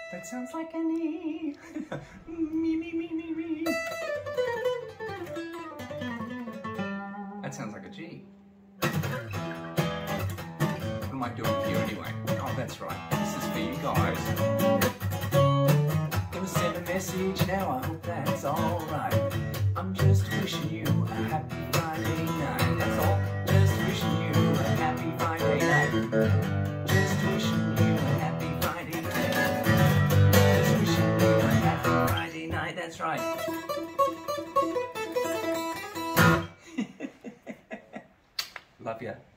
That sounds like an E. Me, me, me, me, me. That sounds like a G. What am I doing for you anyway? Oh, that's right. This is for you guys. Gonna send a message now, I hope that's alright. I'm just wishing you a happy Friday night. That's all. Just wishing you a happy Friday night. Just wishing you a happy Friday night. Just wishing you a happy Friday night. That's right. Love ya.